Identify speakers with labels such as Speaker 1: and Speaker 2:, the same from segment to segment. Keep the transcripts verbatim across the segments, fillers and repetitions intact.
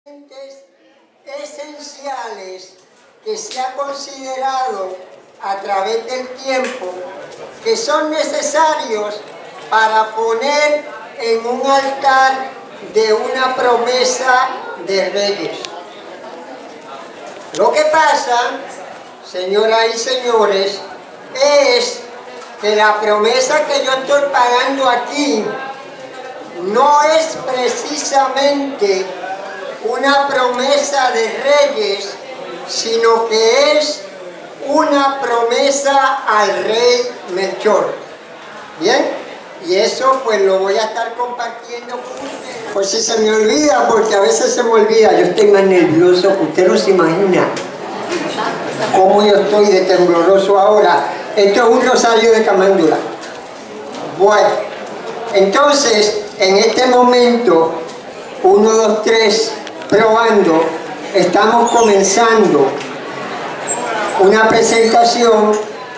Speaker 1: esenciales que se ha considerado a través del tiempo que son necesarios para poner en un altar de una promesa de reyes. Lo que pasa, señoras y señores, es que la promesa que yo estoy pagando aquí no es precisamente una promesa de reyes, sino que es una promesa al rey Melchor. ¿Bien? Y eso pues lo voy a estar compartiendo con ustedes. Pues si se me olvida, porque a veces se me olvida, yo estoy más nervioso, usted no se imagina cómo yo estoy de tembloroso ahora. Esto es un rosario de camándula. Bueno, entonces, en este momento, uno, dos, tres, probando, estamos comenzando una presentación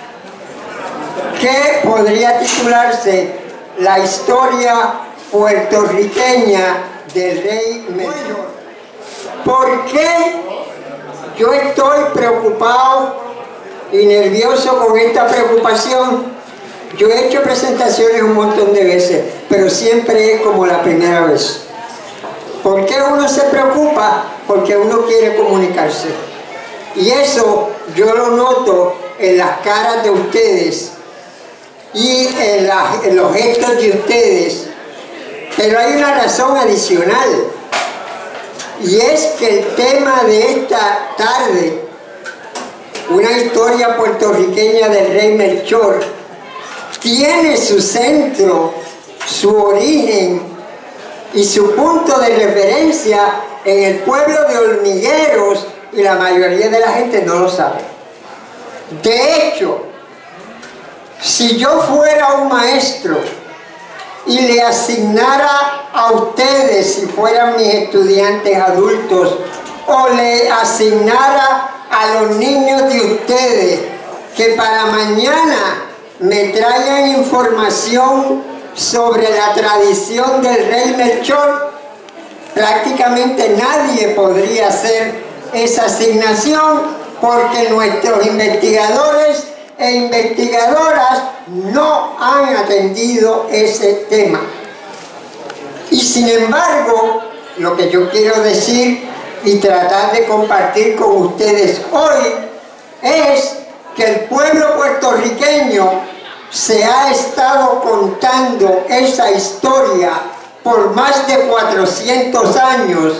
Speaker 1: que podría titularse La historia puertorriqueña del rey Melchor. ¿Por qué yo estoy preocupado y nervioso con esta preocupación? Yo he hecho presentaciones un montón de veces, pero siempre es como la primera vez. ¿Por qué uno se preocupa? Porque uno quiere comunicarse. Y eso yo lo noto en las caras de ustedes y en, la, en los gestos de ustedes. Pero hay una razón adicional, y es que el tema de esta tarde, una historia puertorriqueña del rey Melchor, tiene su centro, su origen y su punto de referencia en el pueblo de Hormigueros, y la mayoría de la gente no lo sabe. De hecho, si yo fuera un maestro y le asignara a ustedes, si fueran mis estudiantes adultos, o le asignara a los niños de ustedes que para mañana me traigan información sobre la tradición del rey Melchor, prácticamente nadie podría hacer esa asignación, porque nuestros investigadores e investigadoras no han atendido ese tema. Y sin embargo, lo que yo quiero decir y tratar de compartir con ustedes hoy es que el pueblo puertorriqueño se ha estado contando esa historia por más de cuatrocientos años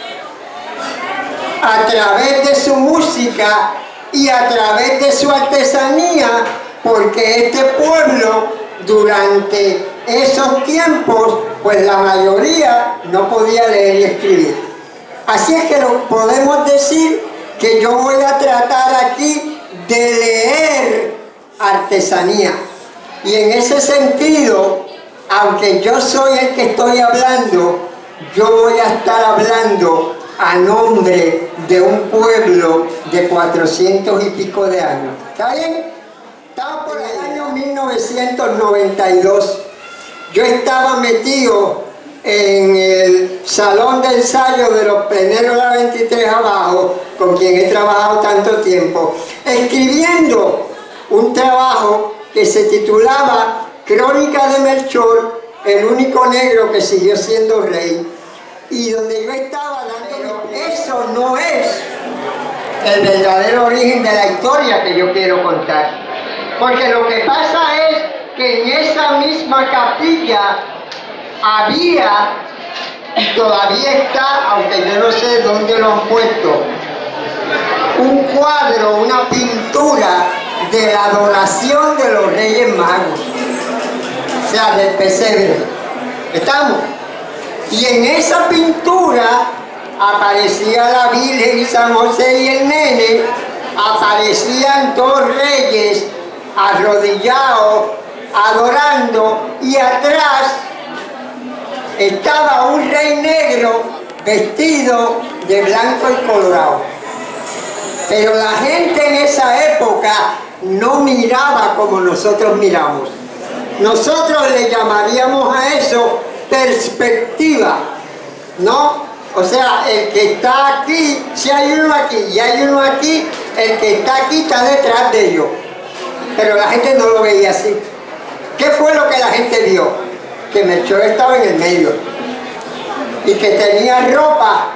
Speaker 1: a través de su música y a través de su artesanía, porque este pueblo durante esos tiempos, pues la mayoría no podía leer y escribir. Así es que lo podemos decir que yo voy a tratar aquí de leer artesanía. Y en ese sentido, aunque yo soy el que estoy hablando, yo voy a estar hablando a nombre de un pueblo de cuatrocientos y pico de años. ¿Está bien? Estaba por el año mil novecientos noventa y dos. Yo estaba metido en el salón de ensayo de los pleneros de la veintitrés abajo, con quien he trabajado tanto tiempo, escribiendo un trabajo que se titulaba Crónica de Melchor, el único negro que siguió siendo rey, y donde yo estaba dando, eso no es el verdadero origen de la historia que yo quiero contar, porque lo que pasa es que en esa misma capilla había, y todavía está, aunque yo no sé dónde lo han puesto, un cuadro, una pintura de la adoración de los Reyes Magos, o sea, del pesebre. ¿Estamos? Y en esa pintura aparecía la Virgen y San José y el nene, aparecían dos reyes arrodillados, adorando, y atrás estaba un rey negro vestido de blanco y colorado. Pero la gente en esa época no miraba como nosotros miramos. Nosotros le llamaríamos a eso perspectiva, ¿no? O sea, el que está aquí, si hay uno aquí y hay uno aquí, el que está aquí está detrás de ellos. Pero la gente no lo veía así. ¿Qué fue lo que la gente vio? Que Melchor estaba en el medio y que tenía ropa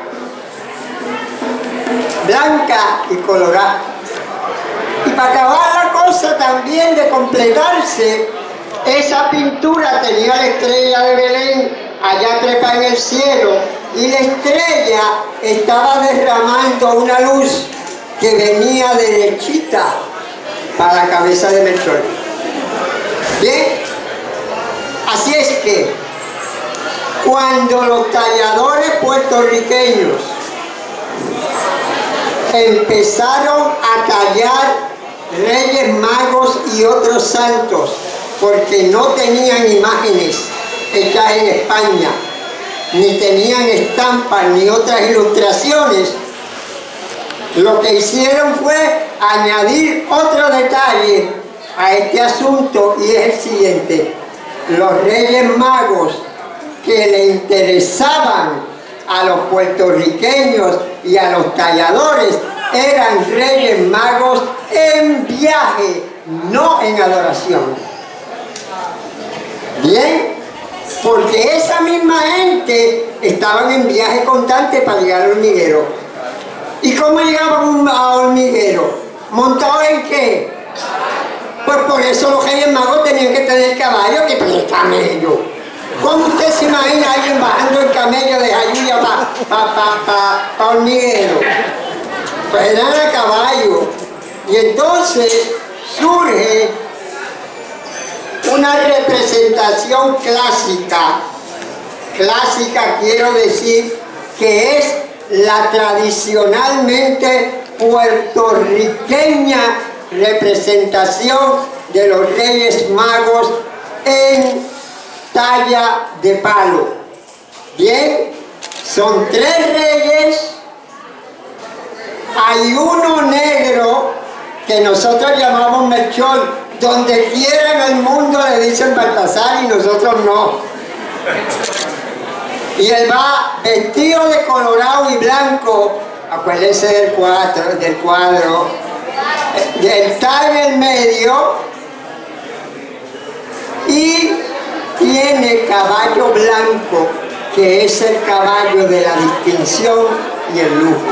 Speaker 1: blanca y colorada. Y para acabar la cosa también de completarse, esa pintura tenía la estrella de Belén allá trepa en el cielo, y la estrella estaba derramando una luz que venía derechita para la cabeza de Melchor. Bien, así es que cuando los talladores puertorriqueños empezaron a tallar reyes magos y otros santos, porque no tenían imágenes hechas en España, ni tenían estampas ni otras ilustraciones, lo que hicieron fue añadir otro detalle a este asunto, y es el siguiente: los reyes magos que le interesaban a los puertorriqueños y a los talladores eran reyes magos en viaje, no en adoración. Bien, porque esa misma gente estaban en viaje constante para llegar al hormiguero. ¿Y cómo llegaban a hormiguero? ¿Montados en qué? Pues por eso los reyes magos tenían que tener caballo que tener camello. ¿Cómo usted se imagina a alguien bajando el camello de Jayuya para pa, pa, pa, pa hormiguero? Pues eran a caballo. Y entonces surge una representación clásica. Clásica quiero decir que es la tradicionalmente puertorriqueña representación de los Reyes Magos en talla de palo. Bien, son tres reyes, hay uno negro que nosotros llamamos Melchor, donde quiera en el mundo le dicen Baltasar y nosotros no. Y él va vestido de colorado y blanco, acuérdense del cuadro, del cuadro, él está en el medio y tiene caballo blanco, que es el caballo de la distinción y el lujo.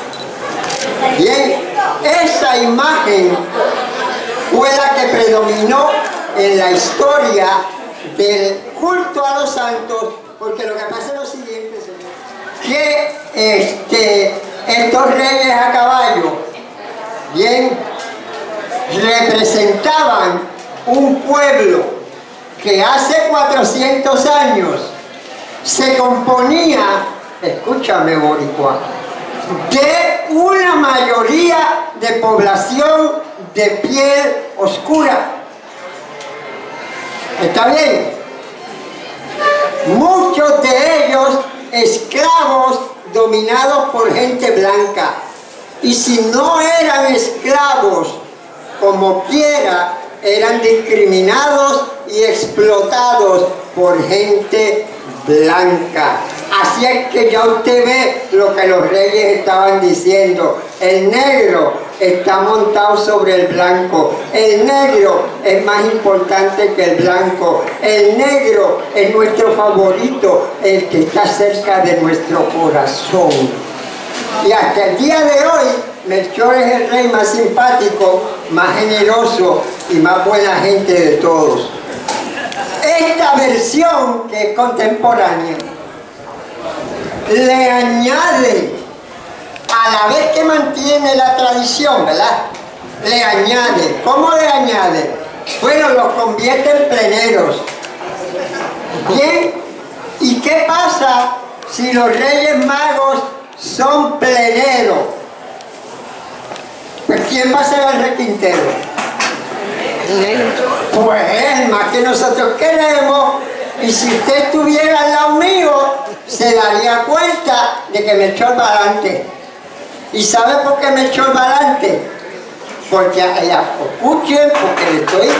Speaker 1: Bien, esa imagen fue la que predominó en la historia del culto a los santos, porque lo que pasa es lo siguiente, señor, que este, estos reyes a caballo, bien, representaban un pueblo que hace cuatrocientos años se componía, escúchame boricua, de una mayoría de población de piel oscura. ¿Está bien? Muchos de ellos esclavos dominados por gente blanca. Y si no eran esclavos, como quiera, eran discriminados y explotados por gente blanca. Así es que ya usted ve lo que los reyes estaban diciendo. El negro está montado sobre el blanco. El negro es más importante que el blanco. El negro es nuestro favorito, el que está cerca de nuestro corazón. Y hasta el día de hoy, Melchor es el rey más simpático, más generoso y más buena gente de todos. Esta versión, que es contemporánea, le añade, a la vez que mantiene la tradición, ¿verdad? Le añade. ¿Cómo le añade? Bueno, los convierte en pleneros. Bien, ¿y qué pasa si los Reyes Magos son pleneros? Pues ¿quién va a ser el requintero? Pues es más que nosotros queremos. Y si usted estuviera al lado mío, se daría cuenta de que Melchor va adelante. ¿Y sabe por qué Melchor va adelante? Porque allá, escuchen, porque le estoy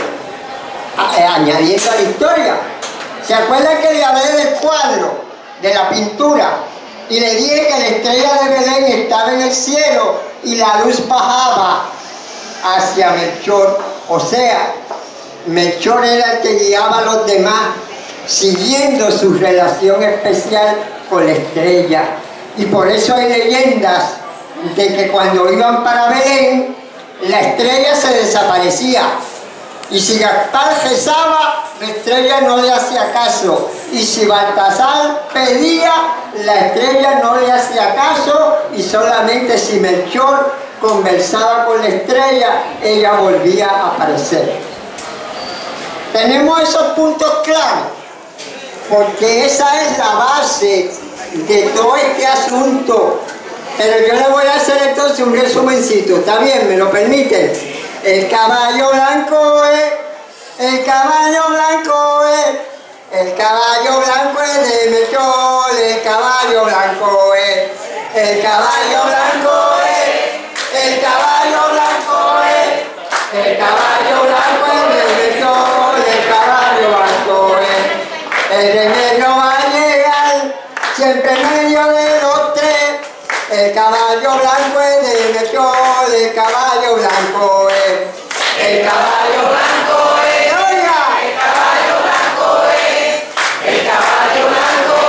Speaker 1: añadiendo a la historia. ¿Se acuerdan que le hablé del cuadro, de la pintura? y le dije que la estrella de Belén estaba en el cielo y la luz bajaba hacia Melchor. O sea, Melchor era el que guiaba a los demás, siguiendo su relación especial con la estrella. Y por eso hay leyendas de que cuando iban para Belén, la estrella se desaparecía. Y si Gaspar rezaba, la estrella no le hacía caso. Y si Baltasar pedía, la estrella no le hacía caso. Y solamente si Melchor conversaba con la estrella, ella volvía a aparecer. Tenemos esos puntos claros, porque esa es la base de todo este asunto. Pero yo le voy a hacer entonces un resumencito, ¿está bien? ¿Me lo permiten? El caballo blanco es, el caballo blanco es, el caballo blanco es de Melchor, el caballo blanco es, el caballo blanco es, el caballo blanco es, el caballo blanco es de Melchor, el caballo blanco es, el remedio va a llegar siempre en medio de los tres. El caballo blanco es de Melchor, el caballo blanco es, el caballo blanco es, oiga, el caballo blanco es, el caballo blanco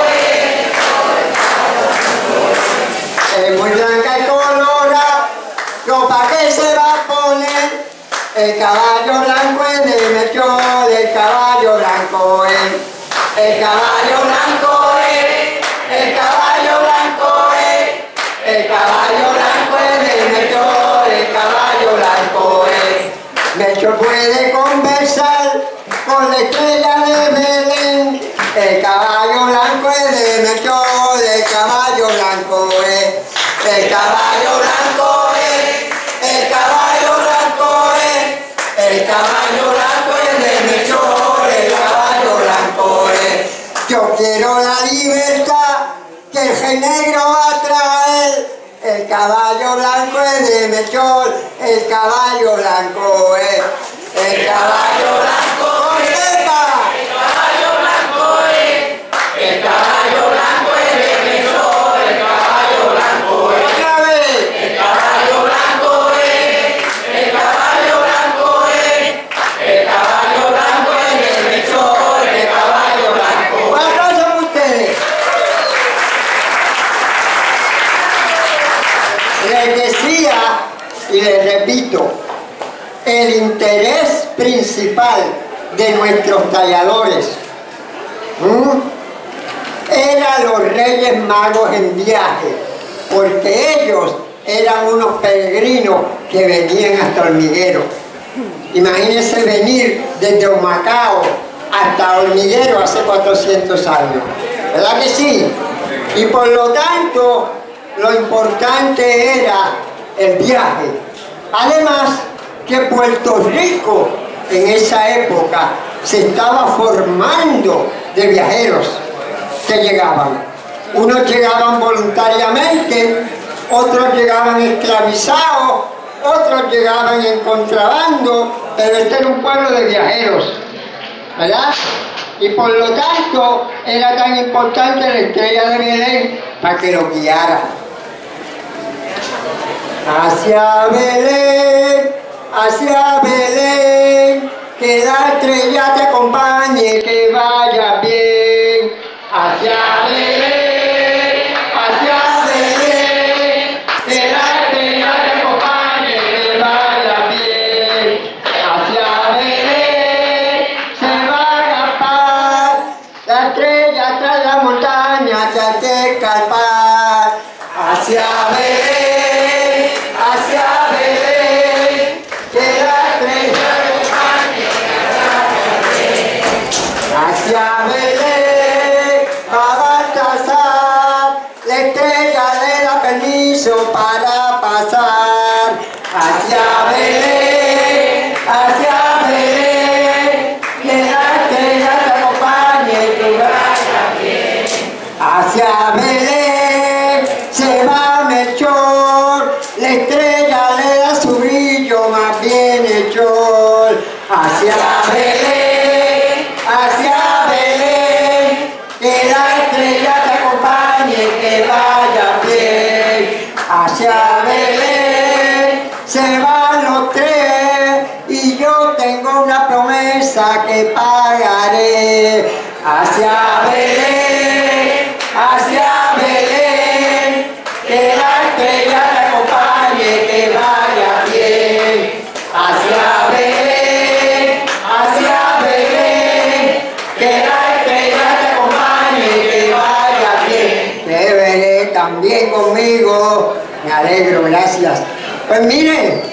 Speaker 1: es, es muy blanca y colorada, ropa que se va a poner, el caballo blanco es de Melchor, el caballo blanco es, el caballo blanco es, el caballo blanco es. El caballo blanco es de Melchor, el caballo blanco es. Melchor puede conversar con la estrella de Belén. El caballo blanco es de Melchor, el caballo blanco es. El caballo blanco es, el caballo blanco es. El caballo blanco es de Melchor, el caballo blanco es. Yo quiero la libertad que el rey negro va a traer. El caballo blanco es de Melchor, el caballo blanco es. El caballo blanco es, el caballo blanco es. El caballo blanco es de Melchor, el caballo blanco es. Otra vez. El caballo blanco es, el caballo blanco es. El caballo blanco es de Melchor, el caballo blanco. ¿Cuántos son ustedes? Les decía y les repito, el interés principal de nuestros talladores ¿m? eran los Reyes Magos en viaje, porque ellos eran unos peregrinos que venían hasta Hormiguero. Imagínense venir desde Humacao hasta Hormiguero hace cuatrocientos años, ¿verdad que sí? Y por lo tanto, lo importante era el viaje. Además, que Puerto Rico en esa época se estaba formando de viajeros que llegaban. Unos llegaban voluntariamente, otros llegaban esclavizados, otros llegaban en contrabando, pero este era un pueblo de viajeros, ¿verdad? Y por lo tanto, era tan importante la estrella de Belén para que lo guiara. Hacia Belén, hacia Belén, que la estrella te acompañe, que vaya bien. Hacia Belén, hacia Belén, que la estrella te acompañe, que vaya bien. Hacia Belén, se va a escapar, la estrella tras la montaña que hay que escapar. Hacia Belén, hacia Belén, que la estrella hacia Belén, a Baltasar, la estrella le da permiso para pasar. Hacia Belén, hacia Belén, que la estrella te acompañe y que vaya bien. Hacia Belén se va Melchor, la estrella le da su brillo más bien hecho. Hacia Belén, hacia Belén, que la estrella te acompañe, que va hacia Belén se van los tres y yo tengo una promesa que pagaré. Hacia Belén, hacia Belén, que la estrella te acompañe, que vaya bien. Hacia Belén, hacia Belén, que la estrella te acompañe, que vaya bien. Te veré también conmigo, me alegro, gracias. Pues miren,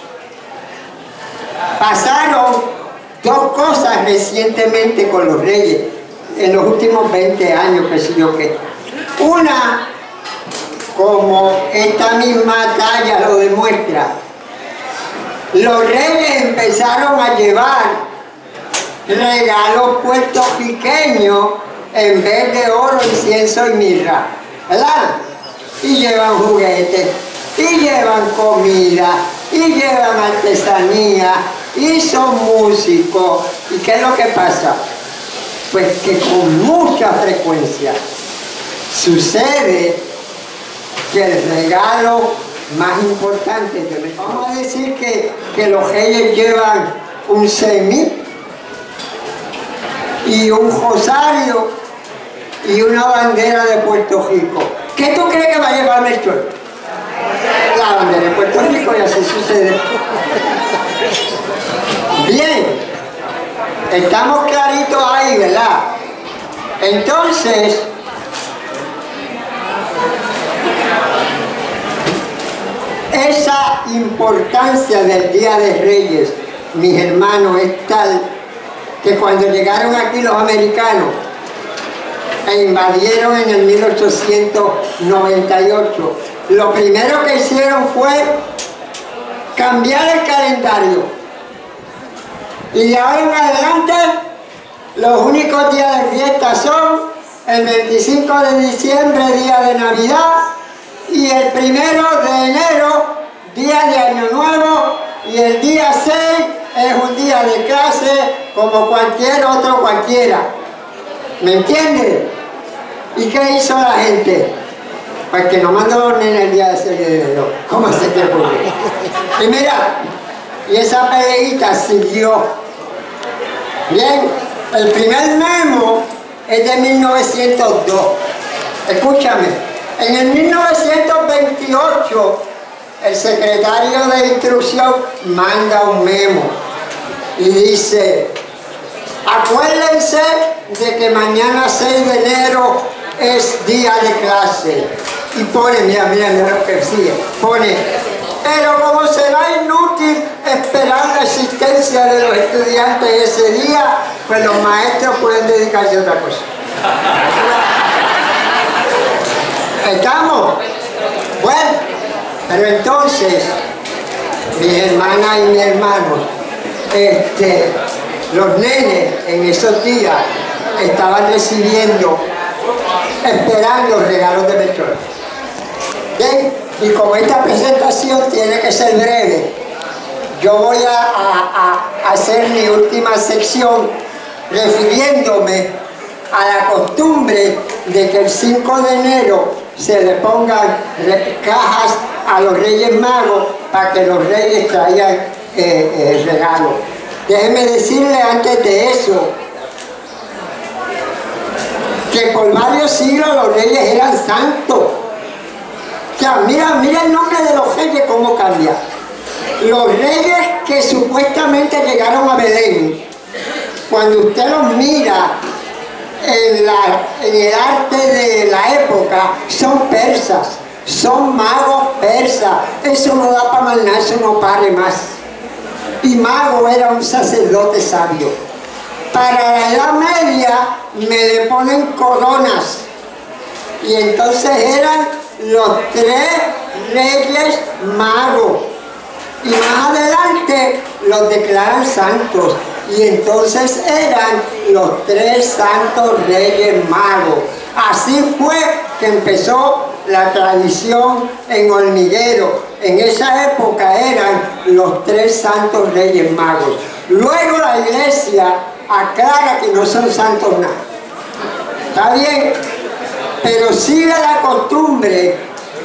Speaker 1: pasaron dos cosas recientemente con los reyes, en los últimos veinte años, que sé yo qué. Una, como esta misma talla lo demuestra, los reyes empezaron a llevar regalos puertorriqueños en vez de oro, incienso y mirra, ¿verdad? Y llevan juguetes, y llevan comida, y llevan artesanía, y son músicos. ¿Y qué es lo que pasa? Pues que con mucha frecuencia sucede que el regalo más importante, vamos a decir que, que los reyes llevan un semi y un rosario y una bandera de Puerto Rico. ¿Qué tú crees que va a llevar Melchor? La bandera de Puerto Rico, y así sucede. Bien. Estamos claritos ahí, ¿verdad? Entonces, esa importancia del Día de Reyes, mis hermanos, es tal que cuando llegaron aquí los americanos e invadieron en el mil ochocientos noventa y ocho, lo primero que hicieron fue cambiar el calendario. Y de ahora en adelante, los únicos días de fiesta son el veinticinco de diciembre, día de Navidad, y el primero de enero, día de Año Nuevo, y el día seis es un día de clase como cualquier otro cualquiera. ¿Me entienden? ¿Y qué hizo la gente? Pues que no mandó los nenes el día de seis de enero. ¿Cómo se te ocurre? Y mira, y esa peleita siguió. Bien, el primer memo es de mil novecientos dos. Escúchame, en el mil novecientos veintiocho el secretario de Instrucción manda un memo y dice: acuérdense de que mañana seis de enero es día de clase. Y pone, mira, mira, mira lo que sigue, pone: pero como será inútil esperar la existencia de los estudiantes ese día, pues los maestros pueden dedicarse a otra cosa. ¿Estamos? Bueno, pero entonces, mis hermanas y mis hermanos, este, los nenes en esos días estaban recibiendo, esperando regalos de Melchor. Bien, y como esta presentación tiene que ser breve, yo voy a, a, a hacer mi última sección refiriéndome a la costumbre de que el cinco de enero se le pongan cajas a los Reyes Magos para que los Reyes traigan eh, eh, regalos. Déjenme decirle antes de eso que por varios siglos los Reyes eran santos. O sea, mira, mira el nombre de los Reyes cómo cambia. Los Reyes que supuestamente llegaron a Belén, cuando usted los mira en, la, en el arte de la época, son persas, son magos persas. Eso no da para más nada, eso no pare más. Y mago era un sacerdote sabio. Para la Edad Media me le ponen coronas, y entonces eran los tres Reyes Magos, y más adelante los declaran santos, y entonces eran los tres santos Reyes Magos. Así fue que empezó la tradición en Hormiguero. En esa época eran los tres santos Reyes Magos. Luego la iglesia aclara que no son santos nada. ¿Está bien? Pero sigue la costumbre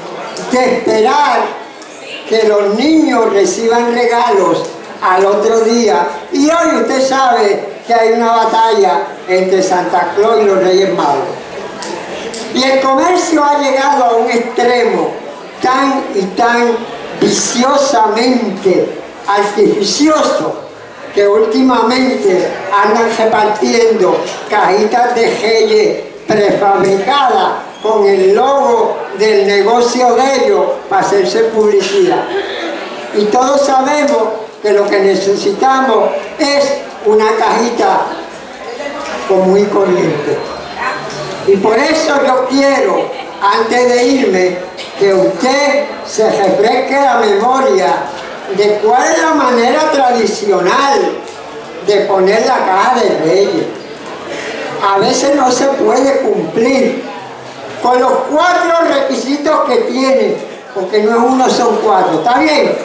Speaker 1: de esperar que los niños reciban regalos al otro día. Y hoy usted sabe que hay una batalla entre Santa Claus y los Reyes Magos. Y el comercio ha llegado a un extremo tan y tan viciosamente artificioso que últimamente andan repartiendo cajitas de Reyes prefabricadas con el logo del negocio de ellos para hacerse publicidad. Y todos sabemos que lo que necesitamos es una cajita común y corriente. Y por eso yo quiero, antes de irme, que usted se refresque la memoria de cuál es la manera tradicional de poner la caja de Reyes. A veces no se puede cumplir con los cuatro requisitos que tiene, porque no es uno, son cuatro. ¿Está bien?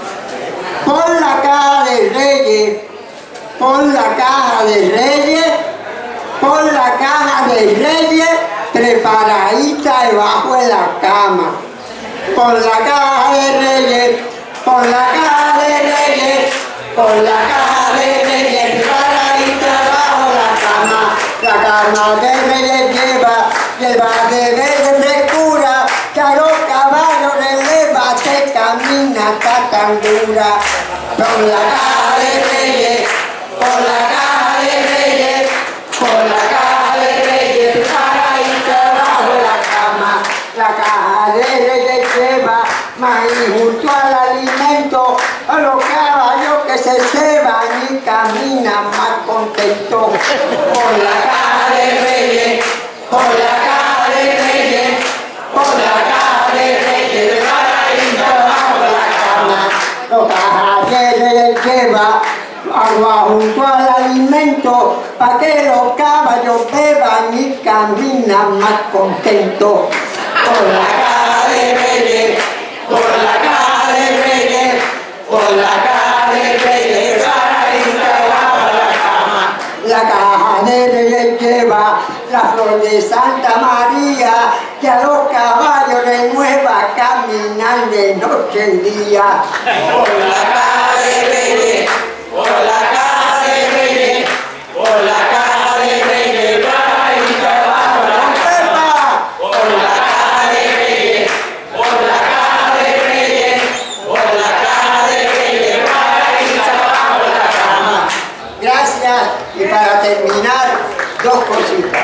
Speaker 1: Pon la caja de Reyes, pon la caja de Reyes, pon la caja de Reyes preparadita debajo de la cama. Pon la caja de Reyes, pon la caja de Reyes, pon la caja de Reyes preparadita debajo de la cama. La cama de Reyes lleva, lleva de verde frescura, que a los caballos releva, que camina está tan dura. Pon la caja de Reyes, pon la caja de Reyes, pon la caja de Reyes preparadita debajo de la cama. La caja de Reyes lleva maíz junto al alimento, a los caballos que se ceban y caminan más contentos. Por la caja de Reyes, por la caja de Reyes, por la caja de Reyes, preparadita debajo de la cama. La caja de Reyes lleva agua junto al alimento, para que los caballos beban y caminan más contentos. Por la caja de Reyes, por la caja de Reyes, por la caja de Reyes, preparadita debajo de la cama. La caja de Reyes lleva la flor de Santa María, que a los caballos renueva caminar de noche y día. Por la caja de Reyes, por la caja de Reyes, por la caja de Reyes, preparadita debajo de la cama. Por la caja de Reyes, por la caja de Reyes, por la caja de Reyes, preparadita debajo de la cama. Gracias. Y para terminar, dos cositas.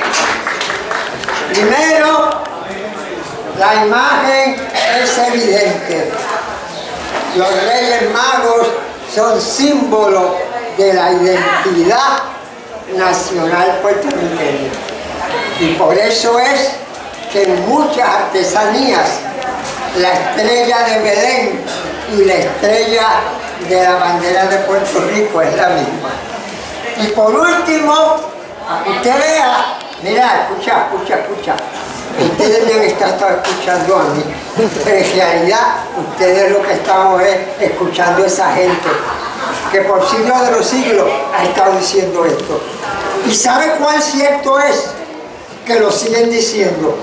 Speaker 1: Primero, la imagen es evidente. Los Reyes Magos son símbolos de la identidad nacional puertorriqueña. Y por eso es que en muchas artesanías la estrella de Belén y la estrella de la bandera de Puerto Rico es la misma. Y por último, a que usted vea, mira, escucha, escucha, escucha. Ustedes me han estado escuchando a mí, pero en realidad ustedes lo que estamos es escuchando a esa gente que por siglos de los siglos ha estado diciendo esto. ¿Y sabe cuán cierto es? Que lo siguen diciendo.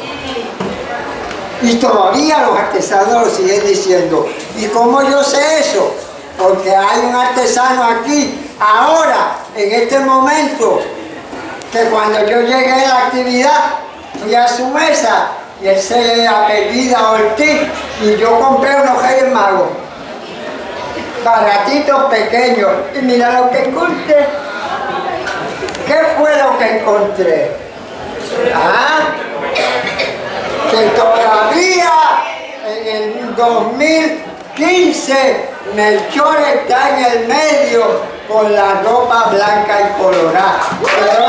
Speaker 1: Y todavía los artesanos lo siguen diciendo. ¿Y cómo yo sé eso? Porque hay un artesano aquí, ahora, en este momento, que cuando yo llegué a la actividad, fui a su mesa y él se apellida Ortiz y yo compré unos Reyes Magos baratitos, pequeños, y mira lo que encontré. ¿Qué fue lo que encontré? ¿Ah? Que todavía en el dos mil quince Melchor está en el medio con la ropa blanca y colorada. Pero,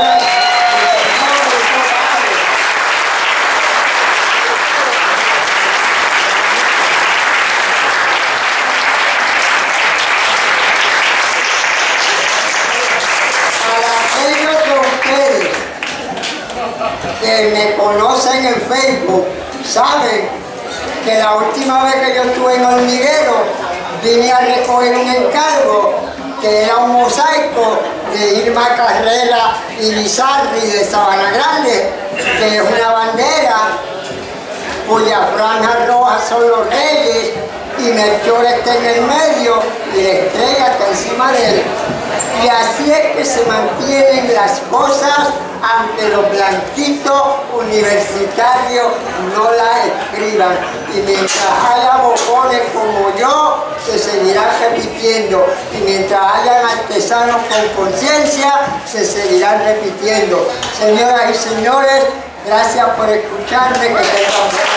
Speaker 1: que me conocen en Facebook saben que la última vez que yo estuve en Hormiguero vine a recoger un encargo que era un mosaico de Irma Carrera y Lizarri de Sabana Grande, que es una bandera cuyas franjas rojas son los reyes, y Melchor está en el medio y la estrella está encima de él. Y así es que se mantienen las cosas, aunque los blanquitos universitarios no las escriban. Y mientras haya bocones como yo, se seguirán repitiendo. Y mientras hayan artesanos con conciencia, se seguirán repitiendo. Señoras y señores, gracias por escucharme. Que tengan